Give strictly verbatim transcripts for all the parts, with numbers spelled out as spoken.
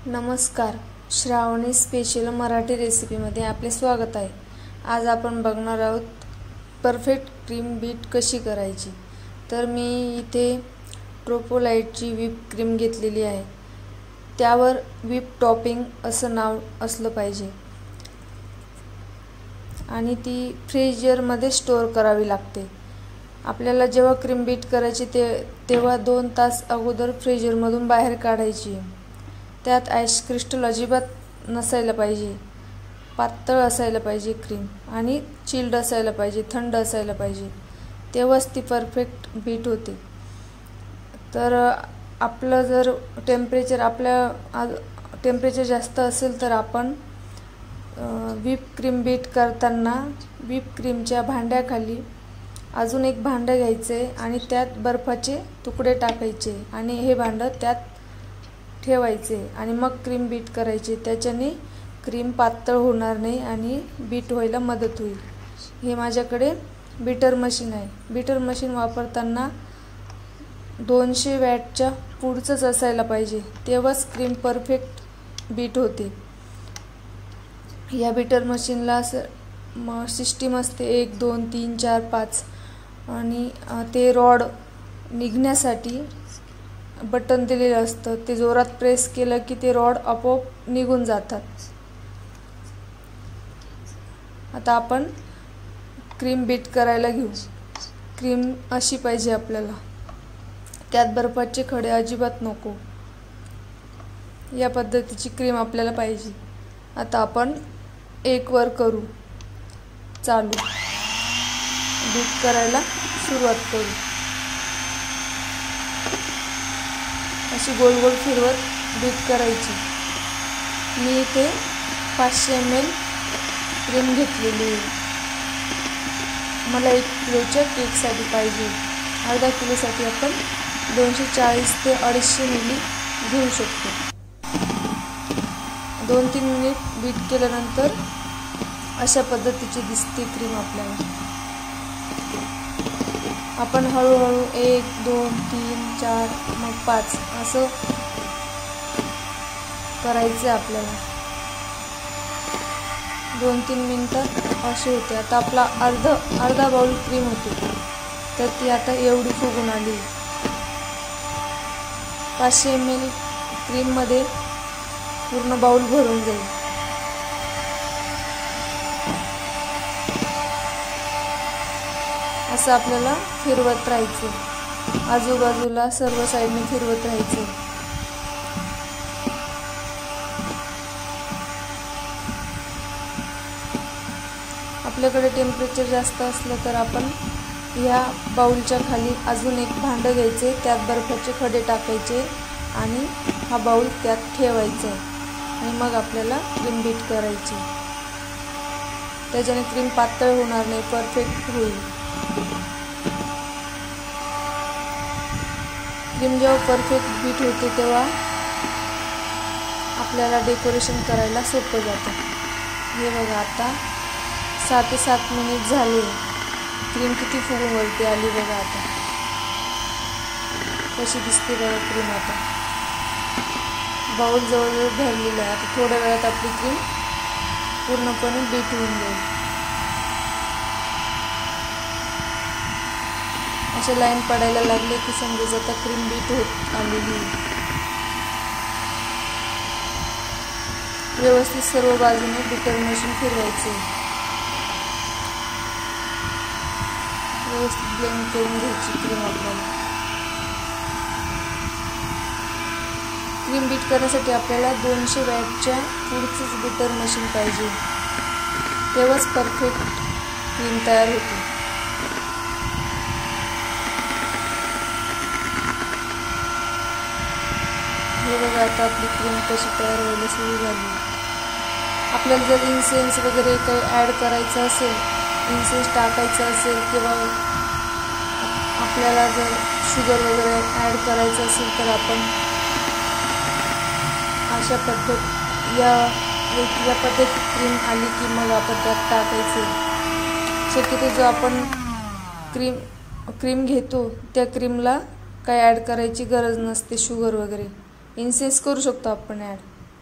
नमस्कार. श्रावणी स्पेशल मराठी रेसिपीमध्ये आपले स्वागत आहे. आज आपण बघणार आहोत परफेक्ट क्रीम बीट कशी करायची. तर मी इथे ट्रोपोलाइटची व्हिप क्रीम घेतलेली आहे. त्यावर व्हिप टॉपिंग असं नाव असलं पाहिजे आणि ती फ्रीजरमध्ये स्टोअर करावी लागते. आपल्याला जेव्हा क्रीम बीट करायची ते तेव्हा दोन तास अगोदर फ्रीजरमधून बाहेर काढायची. त्यात आईस क्रिस्टल अजिबात नसायला पाहिजे. पातळ असायला पाहिजे क्रीम आणि चिल्ड असायला पाहिजे, थंड असायला पाहिजे. तेव्हाच ती परफेक्ट बीट होते. तर आपलं जर टेम्परेचर आपल्या टेम्परेचर जास्त असेल तर आपण व्हिप क्रीम बीट करताना व्हिप क्रीमच्या भांड्याखाली अजून एक भांडं घ्यायचे आणि त्यात बर्फाचे तुकडे टाकायचे आणि हे भांडं त्यात ठेवायचे आणि मग क्रीम बीट करायचे. त्याच्याने क्रीम पातळ होणार नाही आणि बीट व्हायला मदत होईल. हे माझ्याकडे बीटर मशीन आहे. बीटर मशीन वापरताना दोनशे वॅटच्या पुढचंच असायला पाहिजे, तेव्हाच क्रीम परफेक्ट बीट होते. या बीटर मशीनला असं म सिस्टीम असते एक दोन तीन चार पाच आणि ते रॉड निघण्यासाठी बटन दिलेलं असतं. ते जोरात प्रेस केलं की ते रॉड आपोआप निघून जातात. आता आपण क्रीम बीट करायला घेऊ. क्रीम अशी पाहिजे आपल्याला, त्यात बर्फाचे खडे अजिबात नको. या पद्धतीची क्रीम आपल्याला पाहिजे. आता आपण एक वर करू चालू, बीट करायला सुरुवात करू. अशी गोल गोल फिरवत बीट करायची. मी इथे पाचशे एम एल क्रीम घेतलेली आहे. मला एक किलोच्या केकसाठी पाहिजे. अर्धा किलोसाठी आपण दोनशे चाळीस ते अडीचशे मिली घेऊ शकतो. दोन तीन मिनिट बीट केल्यानंतर अशा पद्धतीची दिसते क्रीम आपल्याला. आपण हळूहळू एक दोन तीन चार मग पाच असं करायचं आपल्याला. दोन तीन मिनटं असे होते. आता आपला अर्ध अर्धा बाउल क्रीम होते, तर ती आता एवढी फुगून आली. पाचशे एम एल क्रीममध्ये पूर्ण बाउल भरून जाईल. असं आपल्याला फिरवत राहायचं. आजूबाजूला सर्व साईडने फिरवत राहायचं. आपल्याकडे टेम्परेचर जास्त असलं तर आपण या बाउलच्या खाली अजून एक भांडं घ्यायचे, त्यात बर्फाचे खडे टाकायचे आणि हा बाउल त्यात ठेवायचा आणि मग आपल्याला क्रीम बीट करायची. त्याच्याने क्रीम पातळ होणार नाही, परफेक्ट होईल. क्रीम जेव्हा परफेक्ट बीट होते तेव्हा आपल्याला डेकोरेशन करायला सोपं जातं. हे बघा, आता सहा ते सात मिनिट झाले. क्रीम किती फुगून वरती आली बघा. आता कशी दिसते बघा क्रीम. आता बाउल जवळजवळ भरलेलं आहे. आता थोड्या वेळात आपली क्रीम पूर्णपणे बीट होऊन जाईल. असे लाईन पडायला लागले की समजायचं आता क्रीम बीट होत आलेली. व्यवस्थित सर्व बाजूने बीटर मशीन फिरवायचे. व्यवस्थित ब्लेंड करून घ्यायची क्रीम आपल्याला. क्रीम बीट करण्यासाठी आपल्याला दोनशे वॅटच्या पुढचंच बीटर मशीन पाहिजे, तेव्हाच परफेक्ट क्रीम तयार होते. हे बघा, आता आपली क्रीम कशी तयार व्हायला सुरू झाली. आपल्याला जर इन्सेन्स वगैरे काही ॲड करायचं असेल, इन्सेन्स टाकायचं असेल किंवा आपल्याला जर शुगर वगैरे ॲड करायचं असेल तर आपण अशा पद्धत या या पद्धत क्रीम आली की मग आपण त्यात टाकायचे. शक्यतो जो आपण क्रीम क्रीम घेतो त्या क्रीमला काही ॲड करायची गरज नसते, शुगर वगैरे. इन्सेन्स करू शकतो आपण ॲड.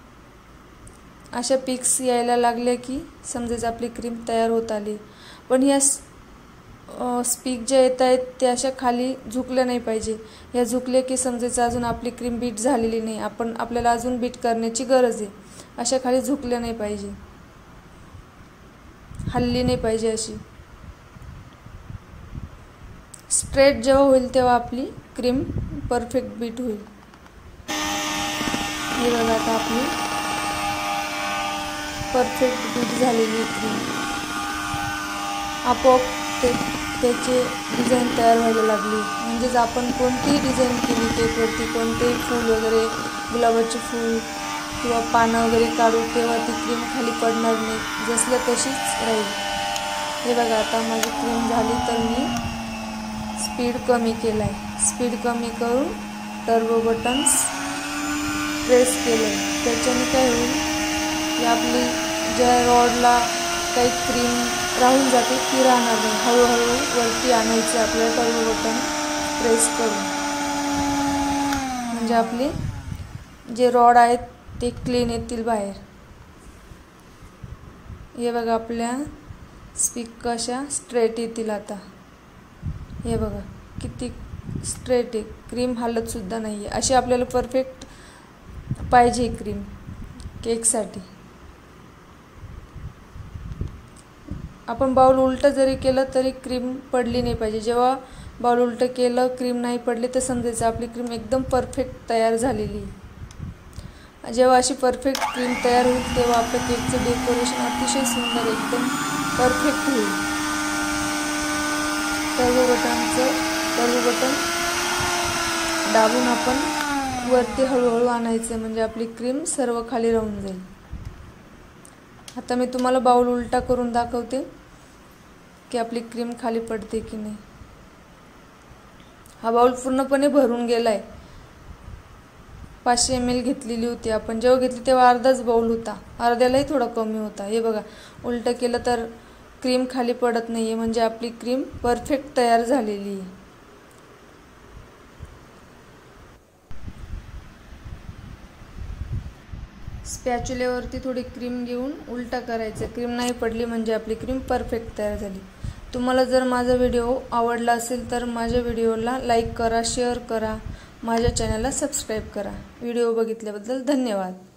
अशा पिक्स यायला लागल्या की समजायचं आपली क्रीम तयार होत आली. पण ह्या स्पीक ज्या येत आहेत त्या अशा खाली झुकल्या नाही पाहिजे. या झुकल्या की समजायचं अजून आपली क्रीम बीट झालेली नाही, आपण आपल्याला अजून बीट करण्याची गरज आहे. अशा खाली झुकल्या नाही पाहिजे, हलली नाही पाहिजे. अशी स्ट्रेट जेव्हा होईल तेव्हा आपली क्रीम परफेक्ट बीट होईल. हे बघा आता आपली परफेक्ट बीट झालेली क्रीम. आपोआप ते त्याचे डिझाईन तयार व्हायला लागली. म्हणजेच आपण कोणतीही डिझाईन केली केकवरती, कोणतेही फूल वगैरे, गुलाबाचे फूल किंवा पानं वगैरे काढू तेव्हा ती क्रीम खाली पडणार नाही, जसल्या तशीच राहील. हे बघा आता माझी क्रीम झाली तर मी स्पीड कमी केला आहे. स्पीड कमी करून टर्बो बटन्स प्रेस केलं आहे. त्याच्याने काय होईल की आपली ज्या रॉडला काही क्रीम राहून जाते ती राहणार नाही. हळूहळू वरती आणायचे आपल्याला टर्बो बटन प्रेस करून, म्हणजे आपले जे रॉड आहेत ते क्लीन येतील बाहेर. हे बघा आपल्या स्पीक कशा स्ट्रेट येतील आता. हे बघा किती स्ट्रेट आहे, क्रीम हालत सुद्धा नाही आहे. अशी आपल्याला परफेक्ट पाहिजे क्रीम केकसाठी. आपण बाउल उलटं जरी केलं तरी क्रीम पडली नाही पाहिजे. जेव्हा बाउल उलटं केलं क्रीम नाही पडली तर समजायचं आपली क्रीम एकदम परफेक्ट तयार झालेली. जेव्हा अशी परफेक्ट क्रीम तयार होईल तेव्हा आपल्या केकचं डेकोरेशन अतिशय सुंदर एकदम परफेक्ट होईल. टर्बो बटनचं टर्बो बटन दाबून आपण वरती हळूहळू आणायचं, म्हणजे आपली क्रीम सर्व खाली राहून जाईल. आता मी तुम्हाला बाउल उलटा करून दाखवते की आपली क्रीम खाली पडते की नाही. हा बाउल पूर्णपणे भरून गेला आहे. पाचशे एम एल घेतलेली होती आपण. जेव्हा घेतली तेव्हा अर्धाच बाउल होता, अर्ध्यालाही थोडा कमी होता. हे बघा उलटं केलं तर क्रीम खाली पडत नाही आहे, म्हणजे आपली क्रीम परफेक्ट तयार झालेली आहे. स्पॅच्युल्यावरती थोडी क्रीम घेऊन उलटा करायचं. क्रीम नाही पडली म्हणजे आपली क्रीम परफेक्ट तयार झाली. तुम्हाला जर माझा व्हिडिओ आवडला असेल तर माझ्या व्हिडिओला लाईक करा, शेअर करा, माझ्या चॅनलला सबस्क्राईब करा. व्हिडिओ बघितल्याबद्दल धन्यवाद.